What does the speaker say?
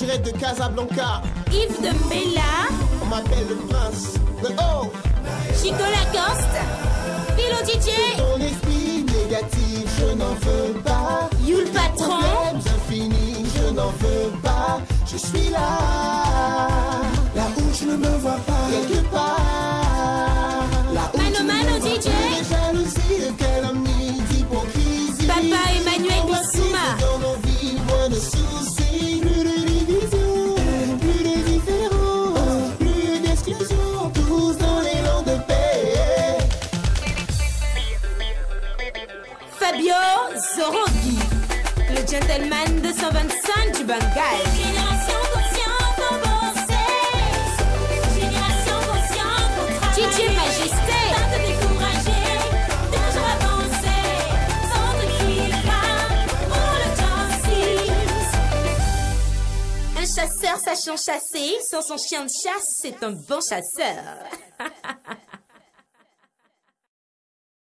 direct de Casablanca. Yves de Bella. On m'appelle le prince de haut. Chico Lacoste. Philo DJ. Ton esprit négatif, je n'en veux pas. You le patron. Problèmes infinis, je n'en veux pas. Je suis là, là où je ne me vois pas. Quelque part, là où Mano DJ. De jalousie, de calomnie, d'hypocrisie. Papa Emmanuel Bissouma. Dans nos vies, moins de soucis. Plus de division, plus de différence, plus d'exclusion. Tous dans l'élan de paix. Fabio Zoroghi, le gentleman de 125 du Bengale. Génération consciente pour bosser. Génération consciente pour travailler. DJ Majesté. Pas te décourager, toujours avancer. Sans te quitter pour le justice. Un chasseur sachant chasser, sans son chien de chasse, c'est un bon chasseur.